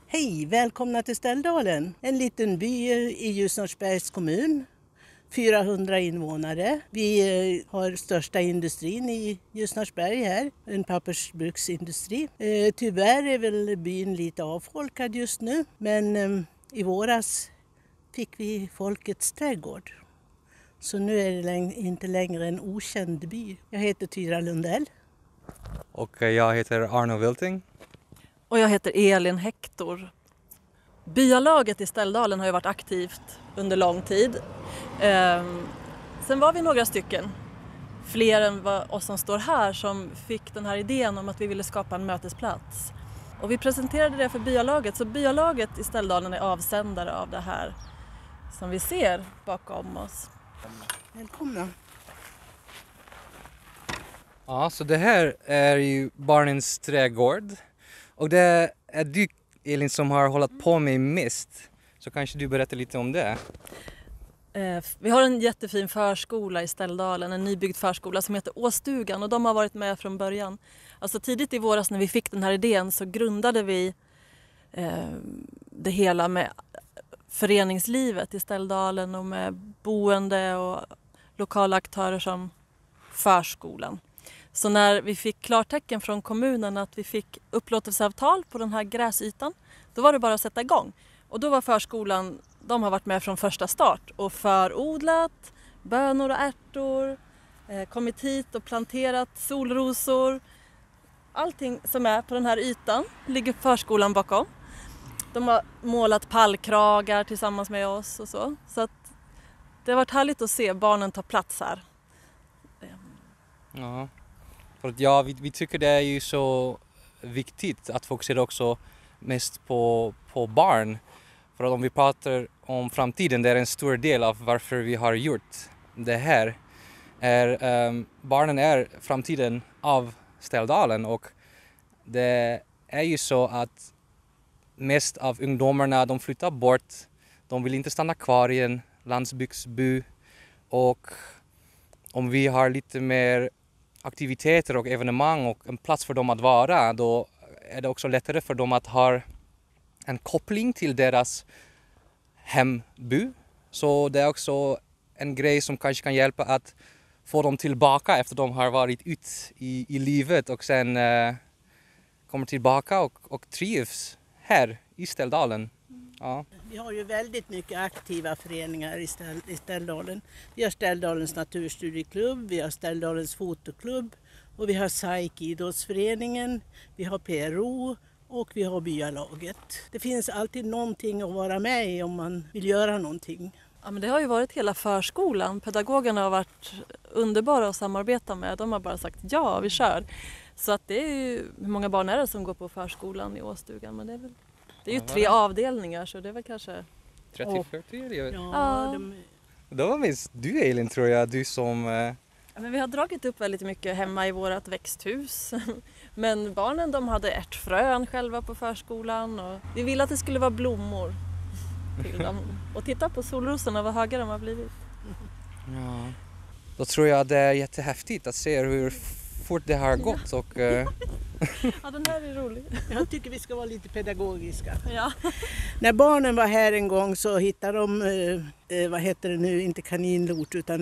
Hej, välkomna till Ställdalen. En liten by i Ljusnarsbergs kommun. 400 invånare. Vi har största industrin i Ljusnarsberg här, en pappersbruksindustri. Tyvärr är väl byn lite avfolkad just nu, men i våras fick vi Folkets trädgård. Så nu är det inte längre en okänd by. Jag heter Tyra Lundell. Och jag heter Arno Wilting. Och jag heter Elin Hector. Byalaget i Ställdalen har ju varit aktivt under lång tid. Sen var vi några stycken, fler än oss som står här, som fick den här idén om att vi ville skapa en mötesplats. Och vi presenterade det för byalaget, så byalaget i Ställdalen är avsändare av det här som vi ser bakom oss. Välkomna. Ja, så det här är ju barnens trädgård. Och det är du, Elin, som har hållit på med mest. Så kanske du berättar lite om det. Vi har en jättefin förskola i Ställdalen, en nybyggd förskola som heter Åstugan, och de har varit med från början. Alltså tidigt i våras när vi fick den här idén så grundade vi det hela med föreningslivet i Ställdalen och med boende och lokala aktörer som förskolan. Så när vi fick klartecken från kommunen att vi fick upplåtelseavtal på den här gräsytan, då var det bara att sätta igång. Och då var förskolan, de har varit med från första start och förodlat bönor och ärtor, kommit hit och planterat solrosor. Allting som är på den här ytan ligger förskolan bakom. De har målat pallkragar tillsammans med oss och så. Så att det har varit härligt att se barnen ta plats här. Ja, för att vi tycker det är ju så viktigt att fokusera också mest på barn. För att om vi pratar om framtiden, det är en stor del av varför vi har gjort det här. Barnen är framtiden av Ställdalen, och det är ju så att mest av ungdomarna, de flyttar bort. De vill inte stanna kvar i en landsbygdsby, och om vi har lite mer aktiviteter och evenemang och en plats för dem att vara, då är det också lättare för dem att ha en koppling till deras hemby. Så det är också en grej som kanske kan hjälpa att få dem tillbaka efter de har varit ut i livet och sen kommer tillbaka och trivs här i Ställdalen. Ja. Vi har ju väldigt mycket aktiva föreningar i Ställdalen. Vi har Ställdalens naturstudieklubb, vi har Ställdalens fotoklubb och vi har SAIK idrottsföreningen, vi har PRO och vi har byalaget. Det finns alltid någonting att vara med i om man vill göra någonting. Ja, men det har ju varit hela förskolan. Pedagogerna har varit underbara att samarbeta med. De har bara sagt ja, vi kör. Så att det är ju, hur många barn är det som går på förskolan i Åstugan? Men det är ju 3 avdelningar, så det är väl kanske 30-40? Ja, Då var minst du, Elin, tror jag, du som... Men vi har dragit upp väldigt mycket hemma i vårt växthus. Men barnen, de hade ärtfrön själva på förskolan. Och vi ville att det skulle vara blommor till dem. Och titta på solrosorna, vad höga de har blivit. Ja. Då tror jag det är jättehäftigt att se hur fort det har gått. Och, Ja, den här är rolig. Jag tycker vi ska vara lite pedagogiska. Ja. När barnen var här en gång så hittade de, vad heter det nu, inte kaninlort utan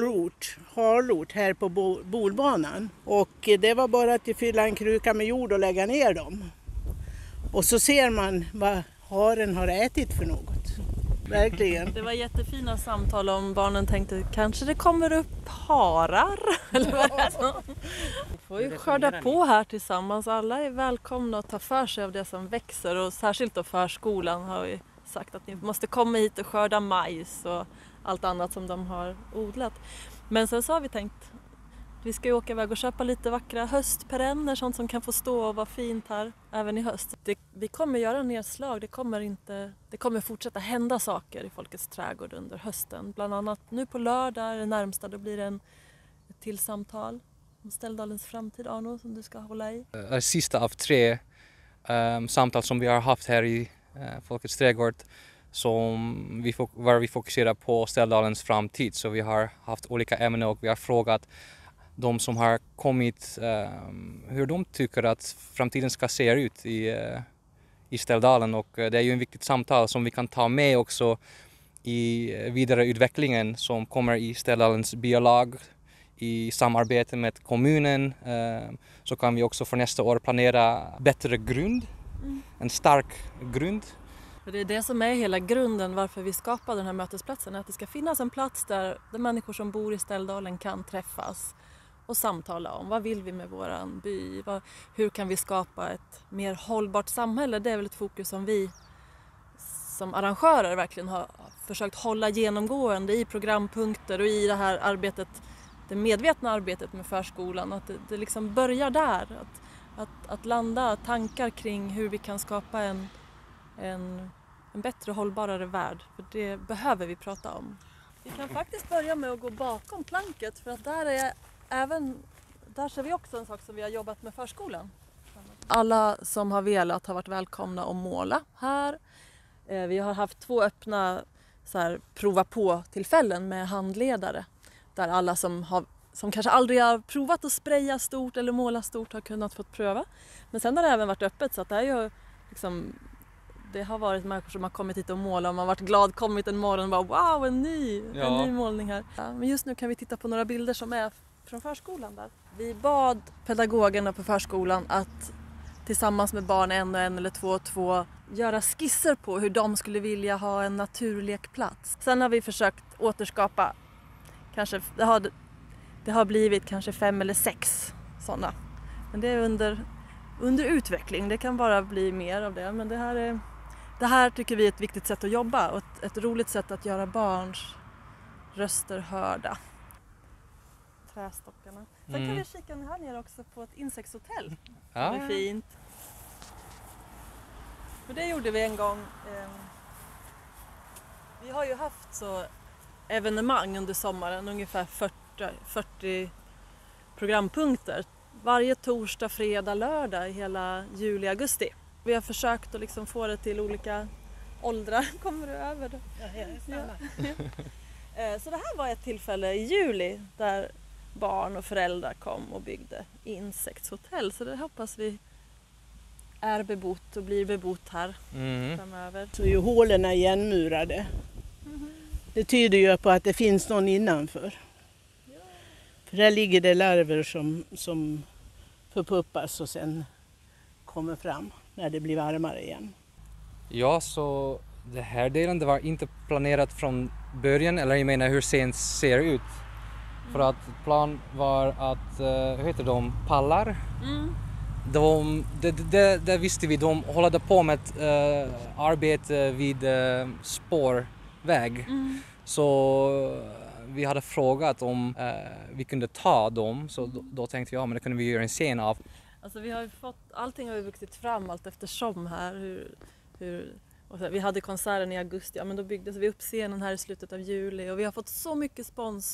harlort här på bolbanan. Och det var bara att fylla en kruka med jord och lägga ner dem. Och så ser man vad haren har ätit för något. Verkligen. Det var jättefina samtal om barnen tänkte kanske det kommer upp harar. Eller vad är det? Vi får ju skörda på här tillsammans. Alla är välkomna att ta för sig av det som växer, och särskilt då förskolan har ju sagt att ni måste komma hit och skörda majs och allt annat som de har odlat. Men sen så har vi tänkt vi ska ju åka iväg och köpa lite vackra höstperenner, sånt som kan få stå och vara fint här även i höst. Vi kommer göra nedslag, det kommer fortsätta hända saker i Folkets trädgård under hösten. Bland annat nu på lördag, det närmsta, då blir det ett till samtal om Ställdalens framtid, Arno, som du ska hålla i. Sista av 3 samtal som vi har haft här i Folkets trädgård, var vi fokuserar på Ställdalens framtid. Så vi har haft olika ämnen och vi har frågat de som har kommit hur de tycker att framtiden ska se ut i i Ställdalen, och det är ju en viktigt samtal som vi kan ta med också i vidare utvecklingen som kommer i Ställdalens biolag i samarbete med kommunen. Så kan vi också för nästa år planera bättre grund, en stark grund. För det är det som är hela grunden varför vi skapar den här mötesplatsen, att det ska finnas en plats där människor som bor i Ställdalen kan träffas och samtala om vad vill vi med våran by, hur kan vi skapa ett mer hållbart samhälle. Det är väl ett fokus som vi som arrangörer verkligen har försökt hålla genomgående i programpunkter och i det här arbetet, det medvetna arbetet med förskolan, att det liksom börjar där, att landa tankar kring hur vi kan skapa en bättre och hållbarare värld, för det behöver vi prata om. Vi kan faktiskt börja med att gå bakom planket, för att där ser vi också en sak som vi har jobbat med förskolan. Alla som har velat har varit välkomna att måla här. Vi har haft 2 öppna prova på-tillfällen med handledare, där alla som kanske aldrig har provat att spraya stort eller måla stort har kunnat få pröva. Men sen har det även varit öppet, så att det är ju liksom, det har varit människor som har kommit hit och målat och man har varit glad, kommit en morgon och bara wow, en ny målning här. Ja, men just nu kan vi titta på några bilder som är från förskolan där. Vi bad pedagogerna på förskolan att tillsammans med barn en eller två och två göra skisser på hur de skulle vilja ha en naturlekplats. Sen har vi försökt återskapa, kanske det har blivit kanske 5 eller 6 sådana. Men det är under utveckling, det kan bara bli mer av det. Men det här tycker vi är ett viktigt sätt att jobba och ett roligt sätt att göra barns röster hörda. Trästockarna. Sen kan vi kika här nere också på ett insektshotell. Det är fint. För det gjorde vi en gång. Vi har ju haft så evenemang under sommaren, ungefär 40 programpunkter. Varje torsdag, fredag, lördag i hela juli, augusti. Vi har försökt att liksom få det till olika åldrar. Kommer du över det? Ja. Så det här var ett tillfälle i juli där barn och föräldrar kom och byggde insektshotell. Så det hoppas vi är bebott och blir bebott här framöver. Så är ju hålen igenmurade. Det tyder ju på att det finns någon innanför. Ja. För där ligger det larver som förpuppas och sen kommer fram när det blir varmare igen. Ja, så det här delen det var inte planerat från början, eller jag menar hur scenen ser ut. För att plan var att, hur heter de, pallar? Det visste vi, de håller på med arbete vid spårväg. Så vi hade frågat om vi kunde ta dem, så då tänkte vi, men det kunde vi göra en scen av. Alltså vi har ju allting har ju vuxit fram allt eftersom här. Och vi hade konserten i augusti, men då byggdes vi upp scenen här i slutet av juli. Och vi har fått så mycket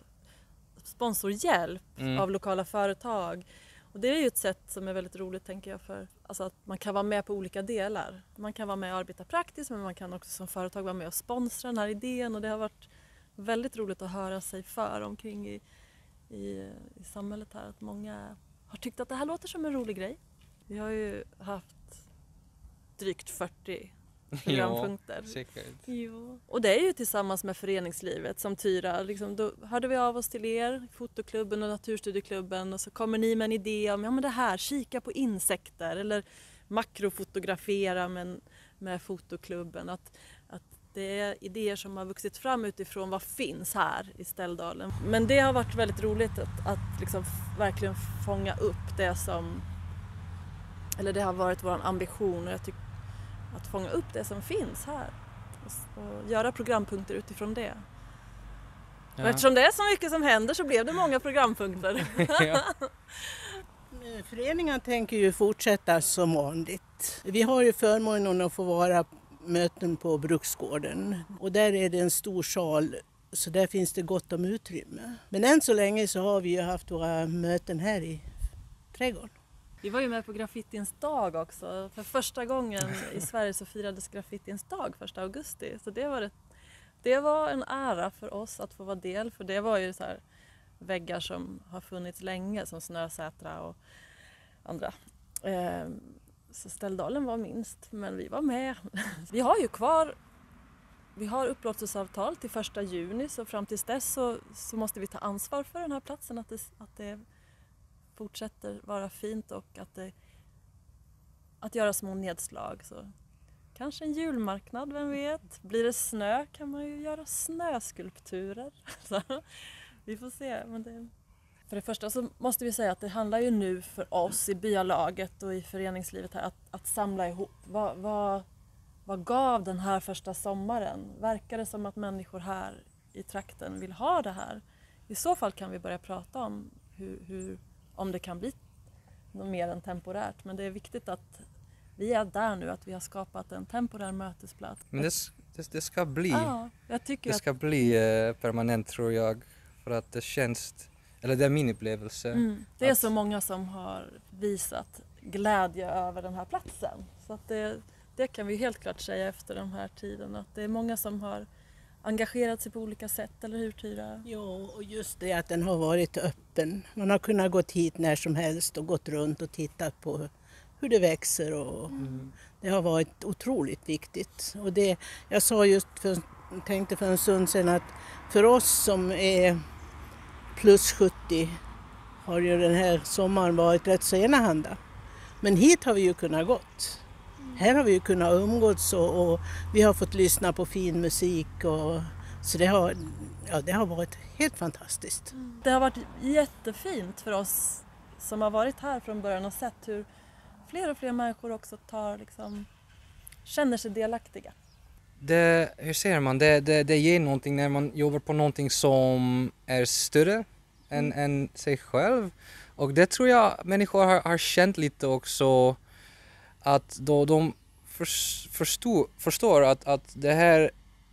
sponsorhjälp av lokala företag. Och det är ju ett sätt som är väldigt roligt, tänker jag, för alltså att man kan vara med på olika delar. Man kan vara med och arbeta praktiskt, men man kan också som företag vara med och sponsra den här idén. Och det har varit väldigt roligt att höra sig för omkring i samhället här. Att många har tyckt att det här låter som en rolig grej. Vi har ju haft drygt 40 programpunkter. Ja, säkert. Jo. Och det är ju tillsammans med föreningslivet som Tyra. Liksom, då hörde vi av oss till er, fotoklubben och naturstudieklubben, och så kommer ni med en idé om men det här, kika på insekter eller makrofotografera med fotoklubben. Att det är idéer som har vuxit fram utifrån vad finns här i Ställdalen. Men det har varit väldigt roligt att liksom verkligen fånga upp det som, eller det har varit vår ambition, och jag tycker att fånga upp det som finns här och göra programpunkter utifrån det. Ja. Och eftersom det är så mycket som händer så blev det många programpunkter. Ja. Föreningen tänker ju fortsätta som vanligt. Vi har ju förmånen att få vara möten på Bruksgården, och där är det en stor sal, så där finns det gott om utrymme. Men än så länge så har vi ju haft våra möten här i trädgården. Vi var ju med på graffitins dag också. För första gången i Sverige så firades graffitins dag 1 augusti. Så det var en ära för oss att få vara del. För det var ju så här väggar som har funnits länge, som Snösätra och andra. Så Ställdalen var minst, men vi var med. Vi har upplåtelseavtal till 1 juni, så fram tills dess så måste vi ta ansvar för den här platsen, att det fortsätter vara fint och att göra små nedslag. Så kanske en julmarknad, vem vet? Blir det snö kan man ju göra snöskulpturer. Så, vi får se. Men för det första så måste vi säga att det handlar ju nu för oss i byalaget och i föreningslivet här att samla ihop. Vad gav den här första sommaren? Verkar det som att människor här i trakten vill ha det här? I så fall kan vi börja prata om om det kan bli något mer än temporärt. Men det är viktigt att vi är där nu, att vi har skapat en temporär mötesplats. Men det ska bli, ja, jag tycker det ska bli permanent, tror jag. För att det känns, eller det är min upplevelse. Det är så många som har visat glädje över den här platsen. Så att det kan vi helt klart säga efter den här tiden. Att det är många som har engagerat sig på olika sätt, eller hur Tyra? Ja, och just det att den har varit öppen. Man har kunnat gå hit när som helst och gått runt och tittat på hur det växer. Och det har varit otroligt viktigt. Och jag sa tänkte för en stund sedan att för oss som är plus 70 har ju den här sommaren varit rätt så enahanda. Men hit har vi ju kunnat gått. Här har vi ju kunnat umgås och vi har fått lyssna på fin musik. Så det har varit helt fantastiskt. Det har varit jättefint för oss som har varit här från början och sett hur fler och fler människor också känner sig delaktiga. Hur säger man? Det ger någonting när man jobbar på någonting som är större än sig själv. Och det tror jag människor har känt lite också, att då de förstår att det här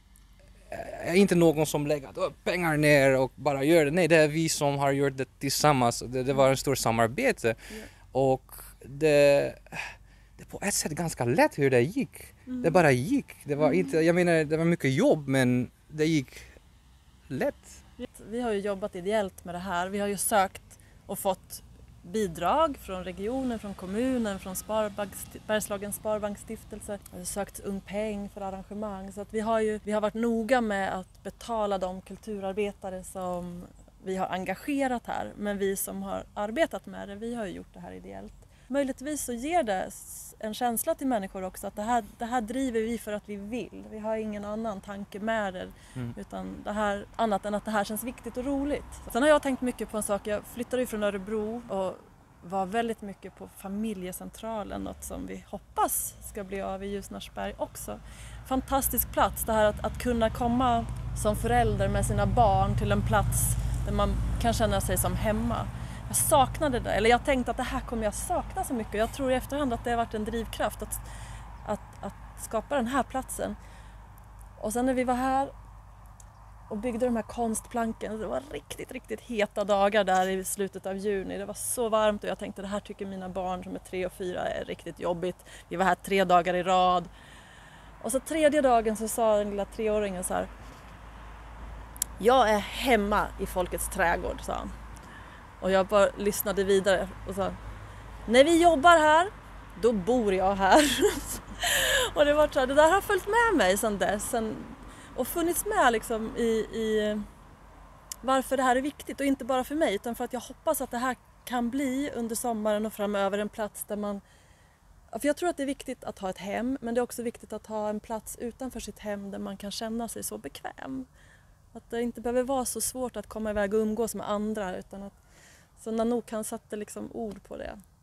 är inte någon som lägger pengar ner och bara gör det. Nej, det är vi som har gjort det tillsammans. Det var en stor samarbete. Yeah. Och det på ett sätt ganska lätt hur det gick. Det bara gick. Det var inte, jag menar, det var mycket jobb, men det gick lätt. Vi har ju jobbat ideellt med det här. Vi har ju sökt och fått bidrag från regionen, från kommunen, från Bergslagens Sparbanksstiftelse. Vi har sökt Ung Peng för arrangemang. Så att vi har varit noga med att betala de kulturarbetare som vi har engagerat här. Men vi som har arbetat med det, vi har ju gjort det här ideellt. Möjligtvis så ger det en känsla till människor också att det här driver vi för att vi vill. Vi har ingen annan tanke med det, utan det här, annat än att det här känns viktigt och roligt. Sen har jag tänkt mycket på en sak. Jag flyttade ju från Örebro och var väldigt mycket på familjecentralen, något som vi hoppas ska bli av i Ljusnarsberg också. Fantastisk plats, det här att kunna komma som förälder med sina barn till en plats där man kan känna sig som hemma. Jag saknade det, eller jag tänkte att det här kommer jag sakna så mycket. Jag tror i efterhand att det har varit en drivkraft att skapa den här platsen. Och sen när vi var här och byggde de här konstplanken, det var riktigt, riktigt heta dagar där i slutet av juni. Det var så varmt och jag tänkte det här tycker mina barn som är 3 och 4 är riktigt jobbigt. Vi var här 3 dagar i rad. Och så 3:e dagen så sa den lilla 3-åringen så här: jag är hemma i Folkets trädgård, sa han. Och jag bara lyssnade vidare och sa: när vi jobbar här, då bor jag här. Och det var så här, det där har följt med mig sedan dess. Och funnits med liksom i varför det här är viktigt. Och inte bara för mig, utan för att jag hoppas att det här kan bli under sommaren och framöver en plats där man... För jag tror att det är viktigt att ha ett hem, men det är också viktigt att ha en plats utanför sitt hem där man kan känna sig så bekväm. Att det inte behöver vara så svårt att komma iväg och umgås med andra, utan att... Så Nanook, han satte liksom ord på det.